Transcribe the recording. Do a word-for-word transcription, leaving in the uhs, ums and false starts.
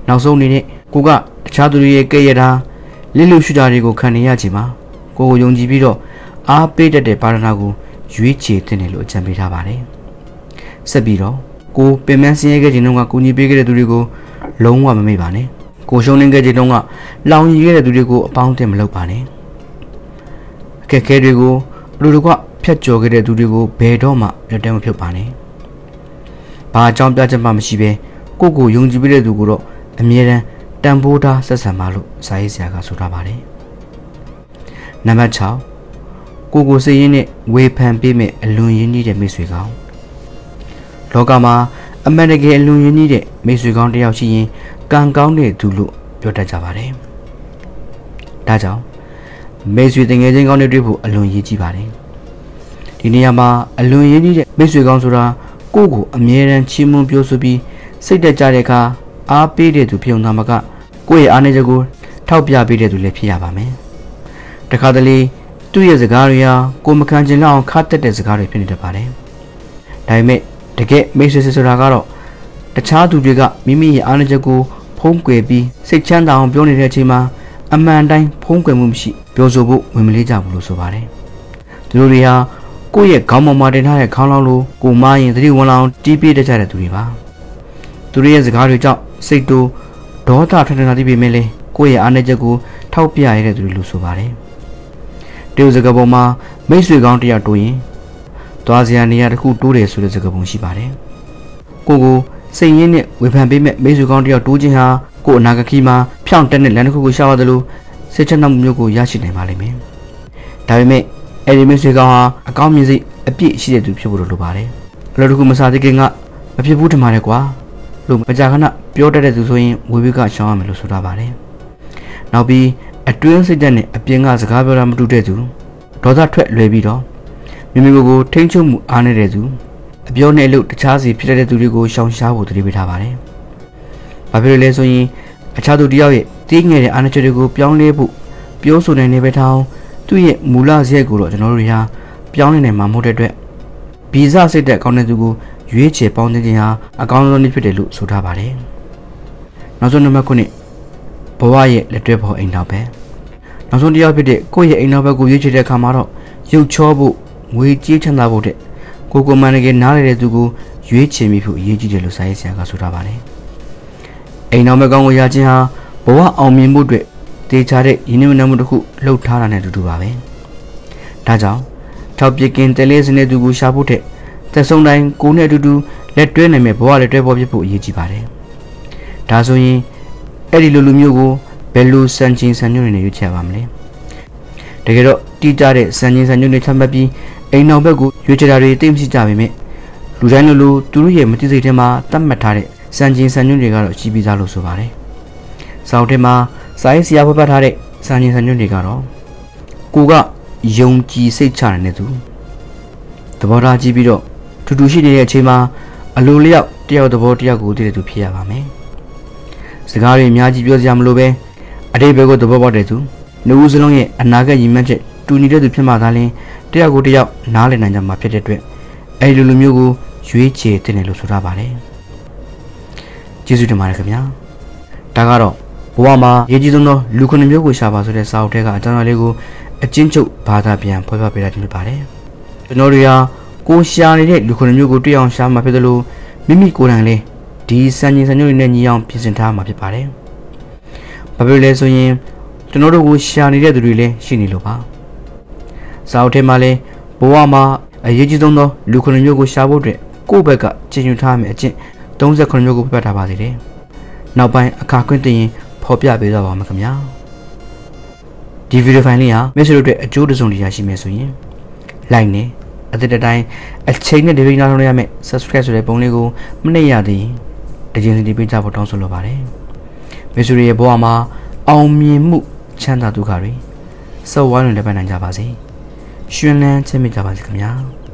နောက်ဆုံးအနေနဲ့ကိုကတခြားသူတွေရဲ့ကဲ့ရဲ့တာလစ်လူရှုတာတွေကိုခံနေရခြင်းမှာကိုကိုယုံကြည်ပြီးတော့အားပေးတတ်တဲ့ပါရဏာကိုရွေးချယ်တင်တယ်လို့အကြံပေးထားပါတယ်ဆက်ပြီးတော့ကိုပင်မဆင်းရဲခဲ့ခြင်းတုန်းကကိုညီပေးခဲ့တဲ့သူတွေကိုလုံးဝမမေ့ပါနဲ့ကိုရှုံးနေခဲ့ခြင်းတုန်းကလောင်ရည်ခဲ့တဲ့သူတွေကိုအပေါင်းအသင်းမလုပ်ပါနဲ့အခက်အခဲတွေကိုလူတို့ကဖြတ်ကျော်ခဲ့တဲ့သူတွေကိုဘယ်တော့မှလက်တဲမဖြုတ်ပါနဲ့ဘာအကြောင်းပြချက်မှမရှိဘဲကိုကိုယုံကြည်ပေးတဲ့သူကိုတော့အမြဲတမ်းတန်ဖိုးထားဆက်ဆံပါလို့စာရေးဆရာကဆိုထားပါတယ်နံပါတ်၆ကိုကိုစိတ်ရင်းနဲ့ဝေဖန်ပေးမဲ့အလွန်ရင်းနှီးတဲ့မိတ်ဆွေကောင်းလောကမှာအမှန်တကယ်အလွန်ရင်းနှီးတဲ့မိတ်ဆွေကောင်းတစ်ယောက်ရှိရင်ကံကောင်းတဲ့သူလို့ပြောတတ်ကြပါတယ်ဒါကြောင့်မိတ်ဆွေတငယ်ချင်းကောင်းတွေတွေ့ဖို့အလွန်ရည်ကြီးပါတယ်ဒီနေရာမှာအလွန်ရင်းနှီးတဲ့မိတ်ဆွေကောင်းဆိုတာကိုကိုအမြဲတမ်းချီးမွမ်းပြောဆိုပြီးစိတ်တက်ကြတဲ့အခါအားပေးတဲ့သူဖြစ်ုံသာမကကိုယ့်ရဲ့အားနည်းချက်ကိုထောက်ပြပေးတဲ့သူလည်းဖြစ်ရပါမယ်တခါတလေသူ့ရဲ့စကားတွေဟာကိုမခံချင်လောက်အောင်ခါတက်တဲ့စကားတွေဖြစ်နေတတ်ပါတယ်ဒါပေမဲ့တကယ်မိတ်ဆွေဆိုတာကတော့တခြားသူတွေကမိမိရဲ့အားနည်းချက်ကိုဖုံးကွယ်ပြီးစိတ်ချမ်းသာအောင်ပြောနေတဲ့အချိန်မှာအမှန်တိုင်းဖုံးကွယ်မှုမရှိပြောဆိုဖို့ဝင်မလေးကြဘူးလို့ဆိုပါတယ်သူတို့တွေဟာကိုယ့်ရဲ့ခေါင်းပေါ်မှာတင်ထားတဲ့ခေါင်းလောင်းလိုကိုမရင်သတိဝင်လောင်တီးပြတတ်ကြတဲ့သူတွေပါသူတို့ရဲ့စကားတွေကြောင့်စိတ်တိုးဒေါသထွက်နေတာသိပေမဲ့လည်းကိုယ့်ရဲ့အားနည်းချက်ကိုထောက်ပြရတဲ့သူတွေလို့ဆိုပါတယ်တရုတ်စကားပေါ်မှာမိတ်ဆွေကောင်းတစ်ယောက်တိုးရင်သွားစရာနေရာတစ်ခုတိုးတယ်ဆိုတဲ့စကားပုံရှိပါတယ်ကိုကိုစိတ်ရင်းနဲ့ဝေဖန်ပေးမဲ့မိတ်ဆွေကောင်းတစ်ယောက်တိုးခြင်းဟာကိုအနာဂတ်ခီးမှာဖြောင့်တက်တဲ့လမ်းတစ်ခုကိုရှာရတယ်လို့စိတ်ချမ်းသာမှုမျိုးကိုရရှိနိုင်ပါလိမ့်မယ်ဒါပေမဲ့အဲ့ဒီမိတ်ဆွေကောင်းဟာအကောင်းမြင်စိတ်အပြည့်ရှိတဲ့သူဖြစ်ဖို့လိုပါတယ်အလုပ်တစ်ခုမစားသေးခင်ကမဖြစ်ဘူးထင်ပါတယ်ကွာလို့မကြာခဏပြောတတ်တဲ့သူဆိုရင်ဝေဝေကရှောင်းရမယ်လို့ဆိုထားပါတယ်နောက်ပြီးအတွင်းစိတ်ဓာတ်နဲ့အပြင်ကစကားပြောတာမတူတဲ့သူဒေါသထွက်လွယ်ပြီးတော့မိမိကိုယ်ထိန်းချုပ်မှုအားနေတဲ့သူအပြောနဲ့အလုပ်တခြားစီဖြစ်တဲ့သူတွေကိုရှောင်ရှားဖို့တတိပေးထားပါတယ်ဘာဖြစ်လို့လဲဆိုရင်အခြားသူတယောက်ရဲ့တီးငယ်တဲ့အားနည်းချက်တွေကိုပြောင်းလဲဖို့ပြောဆိုနိုင်နေပဲထားအောင်သူ့ရဲ့မူလစရိုက်ကိုတော့ကျွန်တော်တို့ဟာပြောင်းလဲနိုင်မှာမဟုတ်တဲ့အတွက်ဗီဇစိတ်သက်ကောင်းတဲ့သူကိုရွေးချယ်ပေါင်းသင်းခြင်းဟာအကောင်းဆုံးနည်းဖြစ်တယ်လို့ဆိုထားပါတယ်နောက်ဆုံးနံပါတ်ခုနှစ်ဘဝရဲ့လက်တွဲဖော်အိမ်နောက်ပဲနောက်ဆုံးတရားဖြစ်တဲ့ကိုယ့်ရဲ့အိမ်နောက်ဘက်ကိုရွေးချယ်တဲ့အခါမှာတော့ရုပ်ချောဖို့ငွေကြေးချမ်းသာဖို့တဲ့ကိုကိုမန်တကယ်နားလည်တဲ့သူကိုရွေးချယ်မိဖို့အရေးကြီးတယ်လို့စာရေးဆရာကဆိုထားပါတယ်အိမ်နောက်ဘက်ကောင်းကိုရခြင်းဟာဘဝအောင်မြင်မှုအတွက်တေချာတဲ့ရင်းနှီးမြှုပ်နှံမှုတစ်ခုလှုပ်ထားတာနဲ့တူတူပါပဲဒါကြောင့်ထောက်ပစ်ကင်တဲလေးစနေသူကိုရှာဖို့တဲ့သက်ဆုံးတိုင်းကိုနဲ့အတူတူလက်တွဲနိုင်မဲ့ဘဝလက်တွဲပေါ်ဖြစ်ဖို့အရေးကြီးပါတယ်ဒါဆိုရင်အဲ့ဒီလိုလူမျိုးကိုဘယ်လိုစံချိန်စံညွှန်းတွေနဲ့ရွေးချယ်ပါမလဲတကယ်တော့တိကျတဲ့စံချိန်စံညွှန်းတွေချမှတ်ပြီးအိမ်နောက်ဘက်ကိုရွေးချယ်တာတွေသိမရှိကြပေမဲ့လူတိုင်းလိုလိုသူတို့ရဲ့မသိစိတ်ထဲမှာသတ်မှတ်ထားတဲ့စံချိန်စံညွှန်းတွေကတော့ရှိပြီးသားလို့ဆိုပါတယ်စောင့်ထဲမှာစာရေးဆရာဖော်ပြထားတဲ့စံချိန်စံညွှန်းတွေကတော့ကိုကယုံကြည်စိတ်ချတဲ့သူသဘောထားကြည့်ပြီးတော့ထူးထူးရှိနေတဲ့အချိန်မှာအလိုလျောက်တယောက်သဘောတယောက်ကိုသိတဲ့သူဖြစ်ရပါမယ်စကားတွေအများကြီးပြောစရာမလိုပဲအတိတ်ဘက်ကိုသဘောပေါက်တဲ့သူနှုတ်ဦးစလုံးရဲ့အနာဂတ်ရည်မှန်းချက်တူညီတဲ့သူဖြစ်မှသာလျှင်တယောက်ကိုတယောက်နားလည်နိုင်ကြမှာဖြစ်တဲ့အတွက်အဲဒီလိုလူမျိုးကိုရွေးချယ်တင်တယ်လို့ဆိုထားပါတယ်ကျေးဇူးတင်ပါတယ်ခင်ဗျာဒါကတော့ဘဝမှာအရေးကြီးဆုံးသောလူခုနှစ်မျိုးကိုရှာပါဆိုတဲ့စာအုပ်ထဲကအကြောင်းအရာလေးကိုအချင်းချုပ်ဘာသာပြန်ဖော်ပြပေးတာဖြစ်ပါတယ်ကျွန်တော်တို့ဟာကိုရှာနေတဲ့လူခုနှစ်မျိုးကိုတွေ့အောင်ရှာမှာဖြစ်တယ်လို့မိမိကိုယ်တိုင်လည်းဒီစံချိန်စံညွှန်းတွေနဲ့ညီအောင်ပြင်ဆင်ထားမှာဖြစ်ပါတယ်ဘာဖြစ်လဲဆိုရင်ကျွန်တော်တို့ကိုရှာနေတဲ့သူတွေလည်းရှိနေလို့ပါစာအုပ်ထဲမှာလည်းဘဝမှာအရေးကြီးဆုံးသောလူခုနှစ်မျိုးကိုရှာဖို့အတွက်ကိုယ့်ဘက်ကကျင့်ယူထားမယ်အကျင့်သုံးဆယ်ခုနှစ်မျိုးကိုပြတ်ထားပါသေးတယ်နောက်ပိုင်းအခါခွင့်တင်ရင်ဖော်ပြပေးသွားပါမယ်ခင်ဗျာဒီဗီဒီယိုဖိုင်လေးဟာမိတ်ဆွေတို့အတွက်အကျိုးတစုံတရာရှိမယ်ဆိုရင် like နဲ့အသစ်တိုင်းအချိန်နဲ့ဒီဗီဒီယိုနားထောင်ရမယ် subscribe ဆိုတဲ့ပုံလေးကိုမနှိပ်ရသေးရင်တကြိမ်စီတီးပေးကြဖို့တောင်းဆိုလိုပါတယ်မိတ်ဆွေတွေရဲ့ဘဝမှာအောင်မြင်မှုချမ်းသာဒုက္ခတွေစောဝိုင်းလွန်လည်းပိုင်နိုင်ကြပါစေရှင်လန်းချမ်းမြေ့ကြပါစေခင်ဗျာ